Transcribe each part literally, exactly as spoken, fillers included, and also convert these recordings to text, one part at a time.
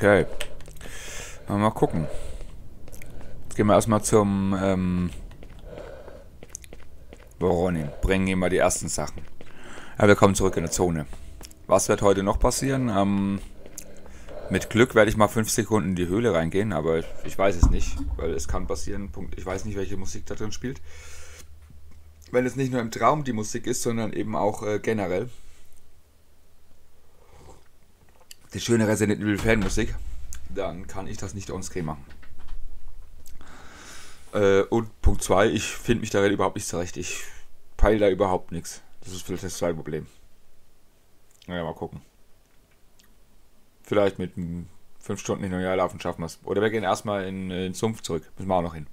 Okay. Mal gucken. Jetzt gehen wir erstmal zum ähm, Voronin. Bringen ihm mal die ersten Sachen. Ja, wir kommen zurück in der Zone. Was wird heute noch passieren? Ähm, mit Glück werde ich mal fünf Sekunden in die Höhle reingehen, aber ich, ich weiß es nicht, weil es kann passieren. Punkt. Ich weiß nicht, welche Musik da drin spielt. Wenn es nicht nur im Traum die Musik ist, sondern eben auch äh, generell. Die schöne Resident Evil Fanmusik, dann kann ich das nicht onscreen machen. Äh, und Punkt zwei, ich finde mich darin überhaupt nicht zurecht. Ich peile da überhaupt nichts. Das ist vielleicht das zweite Problem. Naja, mal gucken. Vielleicht mit fünf Stunden hin und her laufen schaffen wir es. Oder wir gehen erstmal in, in den Sumpf zurück. Müssen wir auch noch hin.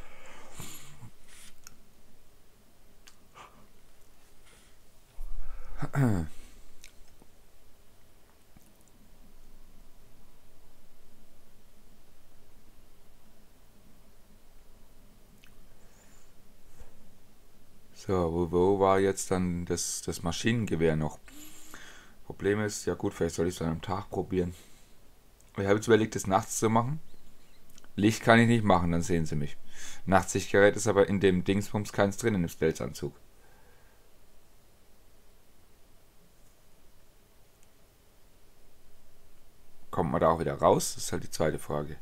So, wo, wo war jetzt dann das, das Maschinengewehr noch? Problem ist, ja gut, vielleicht soll ich es dann am Tag probieren. Ich habe jetzt überlegt, das nachts zu machen. Licht kann ich nicht machen, dann sehen sie mich. Nachtsichtgerät ist aber in dem Dingsbums keins drin, in dem Stealth-Anzug. Kommt man da auch wieder raus? Das ist halt die zweite Frage.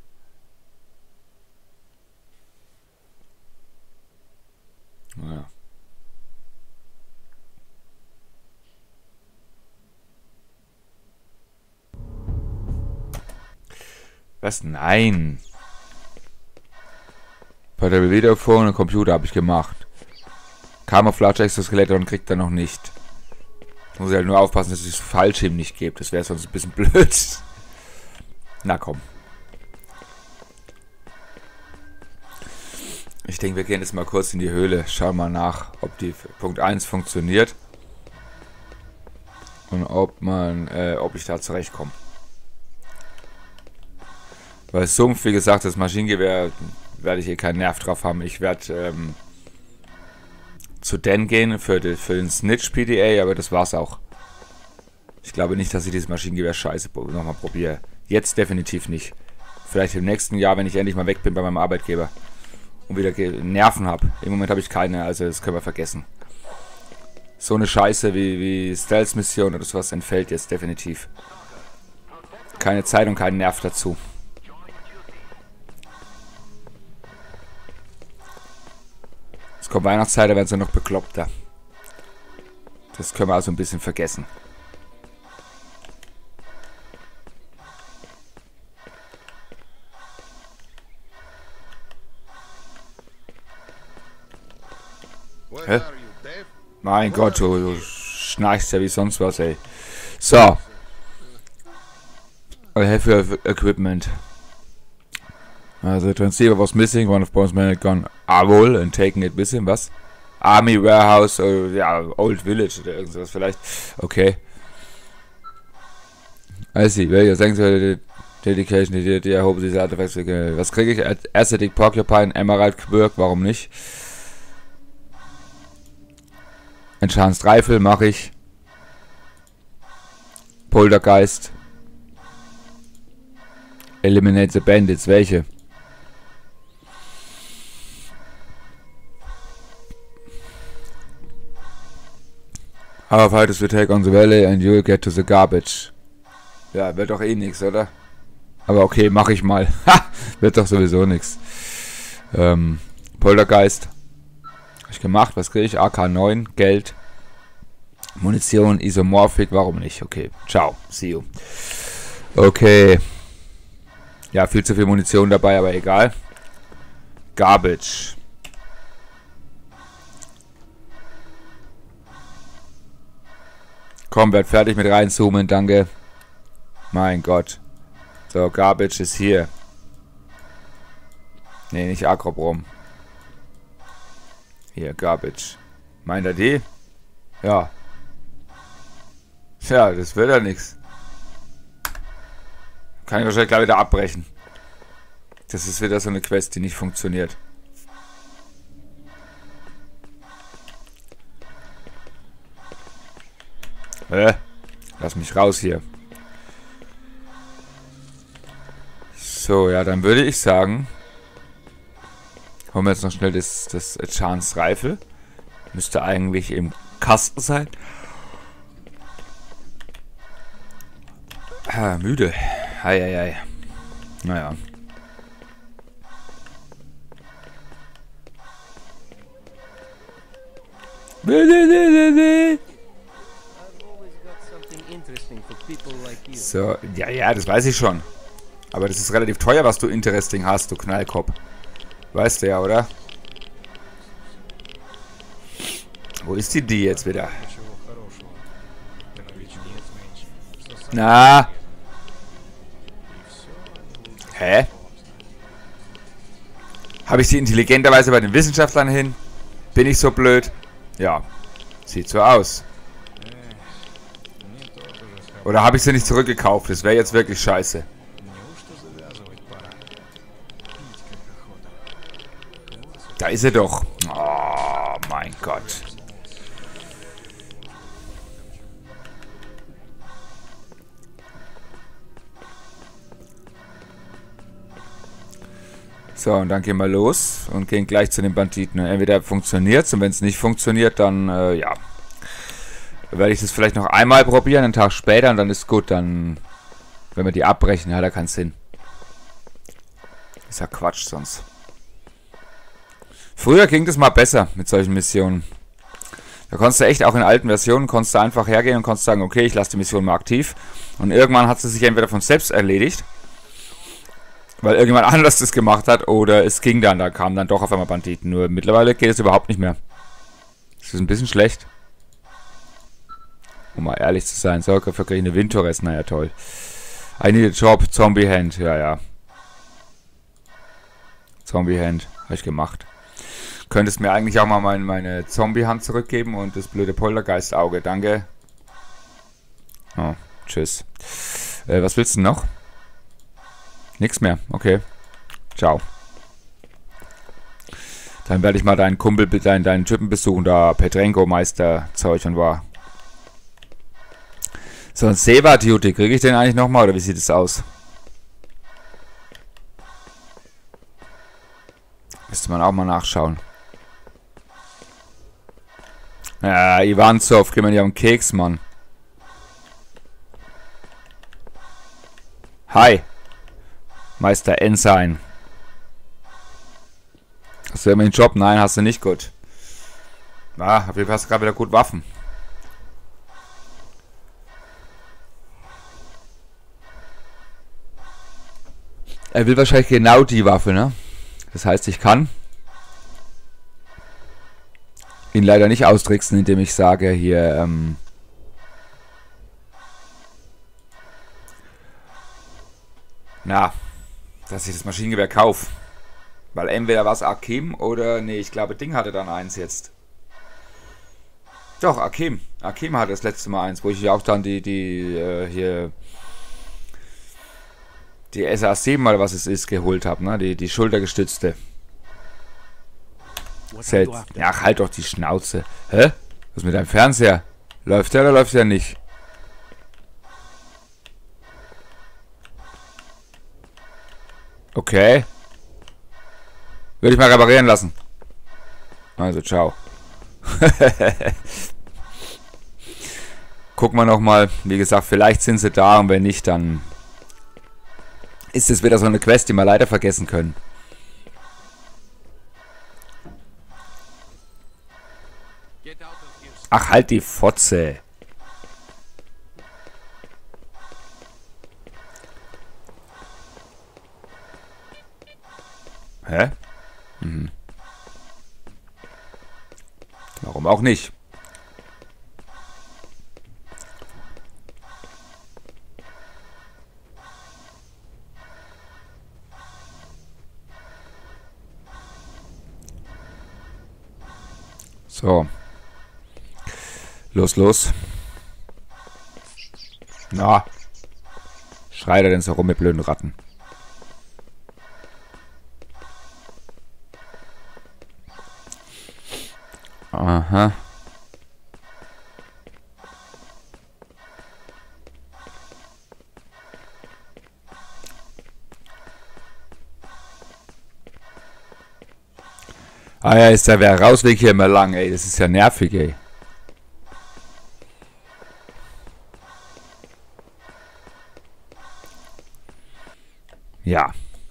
Naja. Was? Nein. Bei der Videophone und Computer habe ich gemacht. Camouflage Exoskelette und kriegt er noch nicht. Muss ich halt nur aufpassen, dass ich das Fallschirm nicht gebe. Das wäre sonst ein bisschen blöd. Na komm. Ich denke, wir gehen jetzt mal kurz in die Höhle. Schauen mal nach, ob die Punkt eins funktioniert. Und ob man, äh, ob ich da zurechtkomme. Weil Sumpf, wie gesagt, das Maschinengewehr, werde ich hier keinen Nerv drauf haben. Ich werde ähm, zu Dan gehen für, die, für den Snitch P D A, aber das war's auch. Ich glaube nicht, dass ich dieses Maschinengewehr scheiße nochmal probiere. Jetzt definitiv nicht. Vielleicht im nächsten Jahr, wenn ich endlich mal weg bin bei meinem Arbeitgeber und wieder Nerven habe. Im Moment habe ich keine, also das können wir vergessen. So eine Scheiße wie, wie Stealth-Mission oder sowas entfällt jetzt definitiv. Keine Zeit und keinen Nerv dazu. Es kommt Weihnachtszeit, da werden sie noch bekloppter. Das können wir also ein bisschen vergessen. Hä? Mein Gott, du, du schnarchst ja wie sonst was, ey. So. I have your equipment. Uh, the transceiver was missing, one of Bones men had gone AWOL and taken it with him, was? Army Warehouse, oder ja, Old Village oder irgendwas vielleicht. Okay. I see, well, your thanks for the dedication, die, die erhoben diese Artefakte. Was kriege ich? Acidic Porcupine, Emerald Quirk, warum nicht? Enhanced Rifle mache ich. Poltergeist. Eliminate the Bandits, welche? Our fighters will take on the valley and you'll get to the garbage. Ja, wird doch eh nix, oder? Aber okay, mache ich mal. Ha! Wird doch sowieso nix. Ähm, Poltergeist. Hab ich gemacht, was kriege ich? A K neun, Geld. Munition, Isomorphic, warum nicht? Okay, ciao, see you. Okay. Ja, viel zu viel Munition dabei, aber egal. Garbage. Komm, werd fertig mit reinzoomen, danke. Mein Gott. So, Garbage ist hier. Ne, nicht Akroprom. Hier, Garbage. Meint er die? Ja. Tja, das wird ja nichts. Kann ich wahrscheinlich gleich wieder abbrechen. Das ist wieder so eine Quest, die nicht funktioniert. Äh, lass mich raus hier. So, ja, dann würde ich sagen, holen wir jetzt noch schnell das, das Chance Rifle. Müsste eigentlich im Kasten sein. Ah, müde. Eieiei. Naja. So, ja, ja, das weiß ich schon. Aber das ist relativ teuer, was du interesting hast, du Knallkopf. Weißt du ja, oder? Wo ist die die jetzt wieder? Na? Hä? Habe ich sie intelligenterweise bei den Wissenschaftlern hin? Bin ich so blöd? Ja. Sieht so aus. Oder habe ich sie nicht zurückgekauft? Das wäre jetzt wirklich scheiße. Da ist er doch. Oh mein Gott. So, und dann gehen wir los und gehen gleich zu den Banditen. Entweder funktioniert es und wenn es nicht funktioniert, dann, äh, ja. Werde ich das vielleicht noch einmal probieren, einen Tag später und dann ist gut. Dann, wenn wir die abbrechen, hat er keinen Sinn. Ist ja Quatsch sonst. Früher ging das mal besser mit solchen Missionen. Da konntest du echt auch in alten Versionen, konntest du einfach hergehen und konntest sagen, okay, ich lasse die Mission mal aktiv. Und irgendwann hat sie sich entweder von selbst erledigt, weil irgendjemand anders das gemacht hat, oder es ging dann, da kamen dann doch auf einmal Banditen. Nur mittlerweile geht es überhaupt nicht mehr. Das ist ein bisschen schlecht. Um mal ehrlich zu sein. So, dafür kriege ich eine Windtorres, naja toll. I need a job, Zombie Hand, ja, ja. Zombie Hand, habe ich gemacht. Könntest mir eigentlich auch mal mein, meine Zombie-Hand zurückgeben und das blöde Poltergeist-Auge. Danke. Oh, tschüss. Äh, was willst du noch? Nix mehr. Okay. Ciao. Dann werde ich mal deinen Kumpel, deinen, deinen Typen besuchen, da Petrenko-Meister Zeug und war. So, ein Seva-Duty. Kriege ich den eigentlich nochmal oder wie sieht es aus? Müsste man auch mal nachschauen. Ja, Ivanzov, geh mir nicht auf den Keks, Mann. Hi. Meister Ensign. Hast du immer den Job? Nein, hast du nicht. Gut. Ah, auf jeden Fall hast du gerade wieder gut Waffen. Er will wahrscheinlich genau die Waffe, ne? Das heißt, ich kann ihn leider nicht austricksen, indem ich sage, hier, ähm... na, dass ich das Maschinengewehr kaufe. Weil entweder war es Akim oder, nee, ich glaube, Ding hatte dann eins jetzt. Doch, Akim. Akim hatte das letzte Mal eins, wo ich ja auch dann die, die, äh, hier... die S A sieben oder was es ist, geholt habe, ne? Die, die schultergestützte. Set. Ja, halt doch die Schnauze. Hä? Was mit deinem Fernseher? Läuft der oder läuft der nicht? Okay. Würde ich mal reparieren lassen. Also, ciao. Gucken wir nochmal. Wie gesagt, vielleicht sind sie da und wenn nicht, dann ist es wieder so eine Quest, die wir leider vergessen können. Ach, halt die Fotze. Hä? Mhm. Warum auch nicht? So. Los, los. Na. Schreit er denn so rum mit blöden Ratten? Aha. Ah ja, ist der Rausweg hier immer lang, ey. Das ist ja nervig, ey. Ja.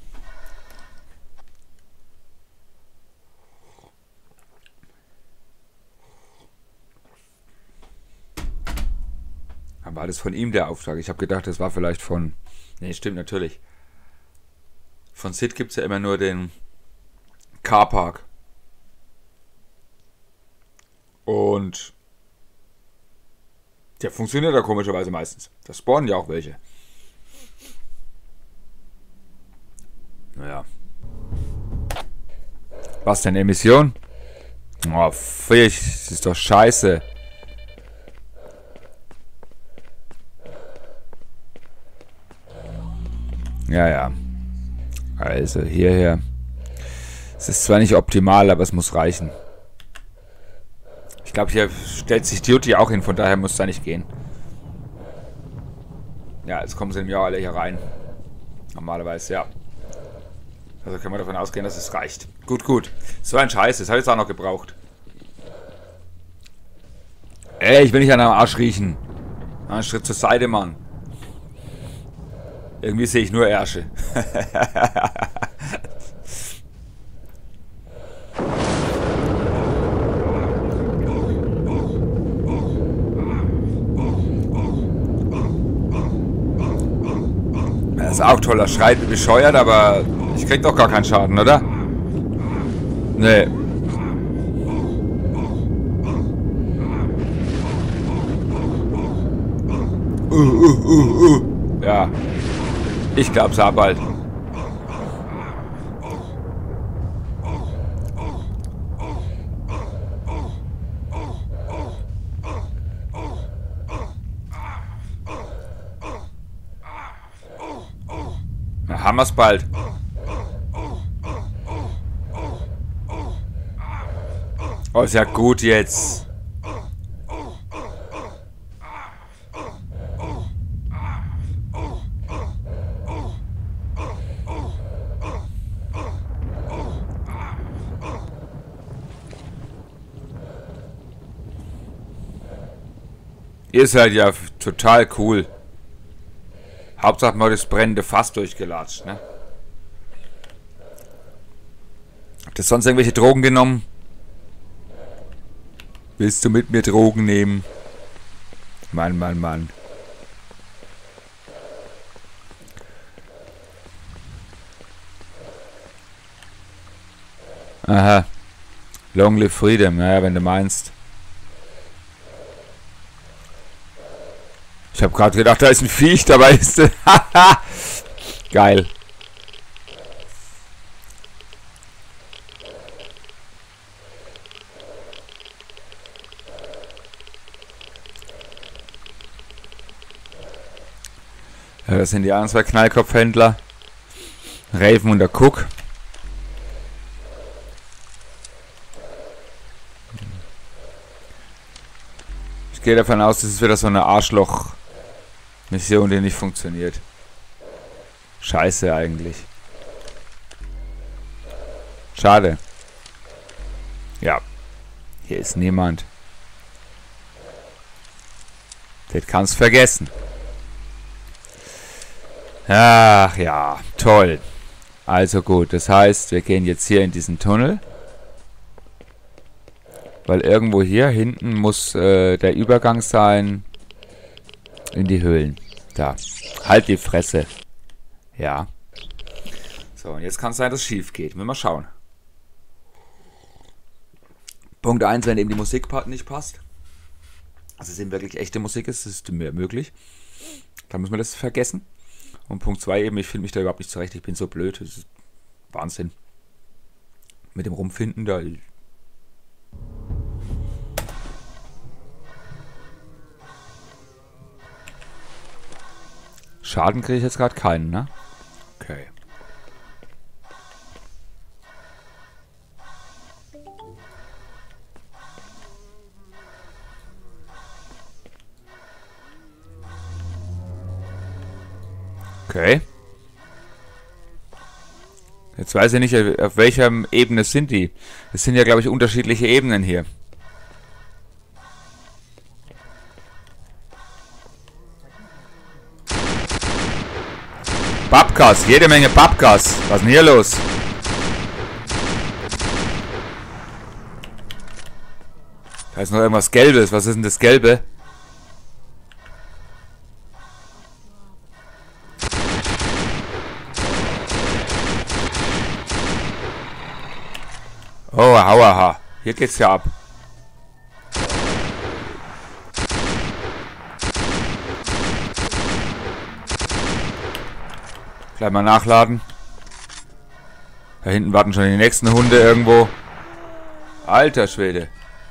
War das von ihm der Auftrag? Ich habe gedacht, das war vielleicht von... Nee, stimmt natürlich. Von Sid gibt es ja immer nur den Carpark. Und der funktioniert da komischerweise meistens. Da spawnen ja auch welche. Naja. Was denn, Emission? Oh, Fisch, das ist doch scheiße. Ja, ja. Also hierher. Es ist zwar nicht optimal, aber es muss reichen. Ich glaube, hier stellt sich Duty auch hin, von daher muss da nicht gehen. Ja, jetzt kommen sie nämlich auch alle hier rein. Normalerweise, ja. Also können wir davon ausgehen, dass es reicht. Gut, gut. So ein Scheiß, das habe ich jetzt auch noch gebraucht. Ey, ich will nicht an einem Arsch riechen. Einen Schritt zur Seite, Mann. Irgendwie sehe ich nur Ärsche. Das ist auch toll, das schreit wie bescheuert, aber ich krieg doch gar keinen Schaden, oder? Nee. Uh, uh, uh, uh. Ja. Ich glaub's auch bald. Na, haben wir's bald. Oh, ist ja gut jetzt. Ihr seid ja total cool. Hauptsache mal das brennende Fass durchgelatscht, ne? Habt ihr sonst irgendwelche Drogen genommen? Willst du mit mir Drogen nehmen? Mann, Mann, Mann. Aha. Long live freedom, naja, wenn du meinst. Ich habe gerade gedacht, da ist ein Viech, dabei ist es. Geil. Ja, das sind die anderen zwei Knallkopfhändler. Raven und der Cook. Ich gehe davon aus, das ist wieder so eine Arschloch-Mission, die nicht funktioniert. Scheiße eigentlich. Schade. Ja. Hier ist niemand. Das kannst vergessen. Ach ja, toll. Also gut, das heißt, wir gehen jetzt hier in diesen Tunnel. Weil irgendwo hier hinten muss äh, der Übergang sein in die Höhlen. Da. Halt die Fresse. Ja. So, und jetzt kann es sein, dass es schief geht. Wir mal schauen. Punkt eins, wenn eben die Musikpart nicht passt. Also es eben wirklich echte Musik ist, das ist mir möglich. Dann müssen wir das vergessen. Und Punkt zwei eben, ich finde mich da überhaupt nicht zurecht. Ich bin so blöd. Das ist Wahnsinn. Mit dem Rumfinden da. Schaden kriege ich jetzt gerade keinen, ne? Okay. Okay. Jetzt weiß ich nicht, auf welcher Ebene sind die. Es sind ja, glaube ich, unterschiedliche Ebenen hier. Babkas, jede Menge Babkas. Was ist denn hier los? Da ist noch irgendwas Gelbes. Was ist denn das Gelbe? Oh, hauaha. Hier geht's ja ab. Gleich mal nachladen. Da hinten warten schon die nächsten Hunde irgendwo. Alter Schwede.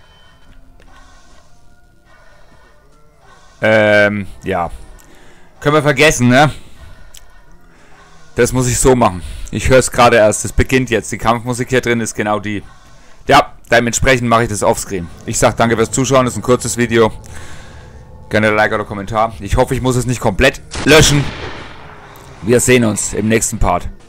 Ähm, ja. Können wir vergessen, ne? Das muss ich so machen. Ich höre es gerade erst. Es beginnt jetzt. Die Kampfmusik hier drin ist genau die. Ja, dementsprechend mache ich das offscreen. Ich sage danke fürs Zuschauen. Das ist ein kurzes Video. Gerne ein Like oder Kommentar. Ich hoffe, ich muss es nicht komplett löschen. Wir sehen uns im nächsten Part.